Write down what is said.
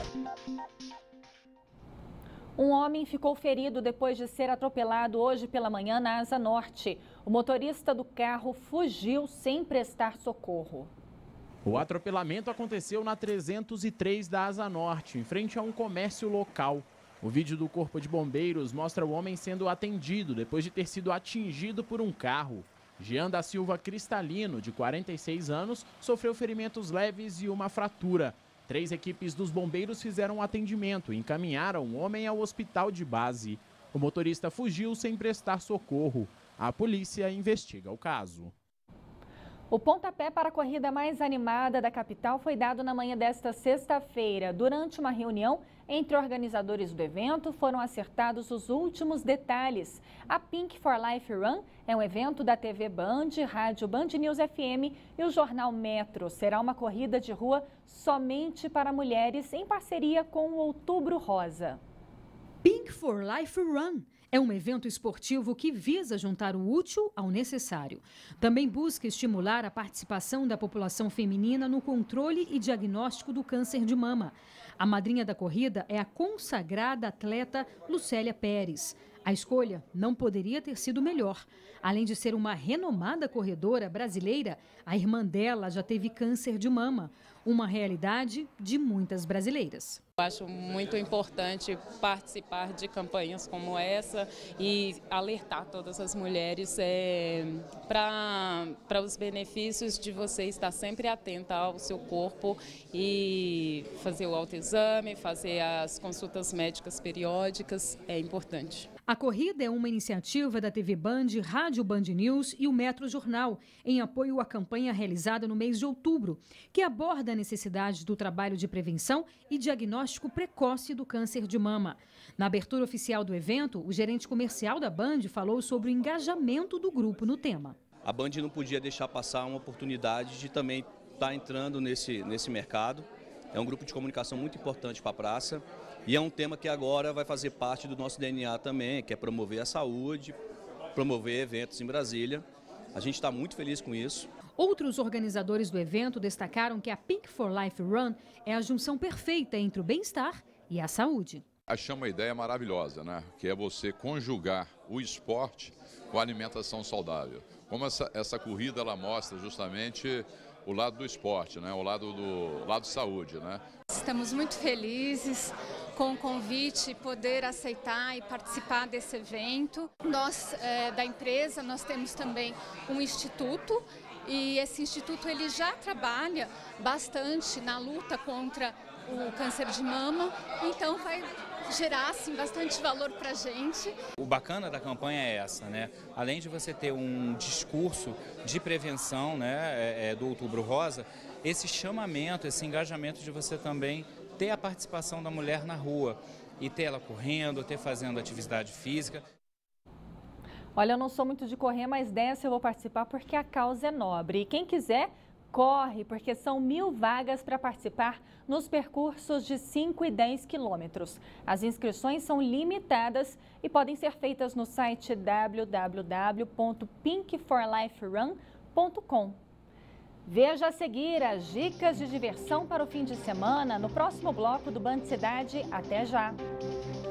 Um homem ficou ferido depois de ser atropelado hoje pela manhã na Asa Norte. O motorista do carro fugiu sem prestar socorro. O atropelamento aconteceu na 303 da Asa Norte, em frente a um comércio local. O vídeo do Corpo de Bombeiros mostra o homem sendo atendido depois de ter sido atingido por um carro. Jean da Silva Cristalino, de 46 anos, sofreu ferimentos leves e uma fratura. 3 equipes dos bombeiros fizeram um atendimento e encaminharam o homem ao hospital de base. O motorista fugiu sem prestar socorro. A polícia investiga o caso. O pontapé para a corrida mais animada da capital foi dado na manhã desta sexta-feira. Durante uma reunião entre organizadores do evento, foram acertados os últimos detalhes. A Pink for Life Run é um evento da TV Band, Rádio Band News FM e o jornal Metro. Será uma corrida de rua somente para mulheres, em parceria com o Outubro Rosa. Pink for Life Run é um evento esportivo que visa juntar o útil ao necessário. Também busca estimular a participação da população feminina no controle e diagnóstico do câncer de mama. A madrinha da corrida é a consagrada atleta Lucélia Pérez. A escolha não poderia ter sido melhor. Além de ser uma renomada corredora brasileira, a irmã dela já teve câncer de mama, uma realidade de muitas brasileiras. Eu acho muito importante participar de campanhas como essa e alertar todas as mulheres para os benefícios de você estar sempre atenta ao seu corpo e fazer o autoexame, fazer as consultas médicas periódicas, é importante. A corrida é uma iniciativa da TV Band, Rádio Band News e o Metro Jornal, em apoio à campanha realizada no mês de outubro, que aborda a necessidade do trabalho de prevenção e diagnóstico precoce do câncer de mama. Na abertura oficial do evento, o gerente comercial da Band falou sobre o engajamento do grupo no tema. A Band não podia deixar passar uma oportunidade de também estar entrando nesse mercado. É um grupo de comunicação muito importante para a praça. E é um tema que agora vai fazer parte do nosso DNA também, que é promover a saúde, promover eventos em Brasília. A gente está muito feliz com isso. Outros organizadores do evento destacaram que a Pink for Life Run é a junção perfeita entre o bem-estar e a saúde. Achei uma ideia maravilhosa, né? Que é você conjugar o esporte com a alimentação saudável. Como essa corrida ela mostra justamente o lado do esporte, né? O lado saúde, né? Estamos muito felizes com o convite, poder aceitar e participar desse evento. Nós, da empresa, nós temos também um instituto e esse instituto ele já trabalha bastante na luta contra o câncer de mama, então vai gerar assim, bastante valor para a gente. O bacana da campanha é essa, né? Além de você ter um discurso de prevenção, né, do Outubro Rosa, esse chamamento, esse engajamento de você também ter a participação da mulher na rua e ter ela correndo, ter fazendo atividade física. Olha, eu não sou muito de correr, mas dessa eu vou participar porque a causa é nobre. E quem quiser, corre, porque são 1000 vagas para participar nos percursos de 5 e 10 quilômetros. As inscrições são limitadas e podem ser feitas no site www.pinkforliferun.com. Veja a seguir as dicas de diversão para o fim de semana no próximo bloco do Band Cidade. Até já!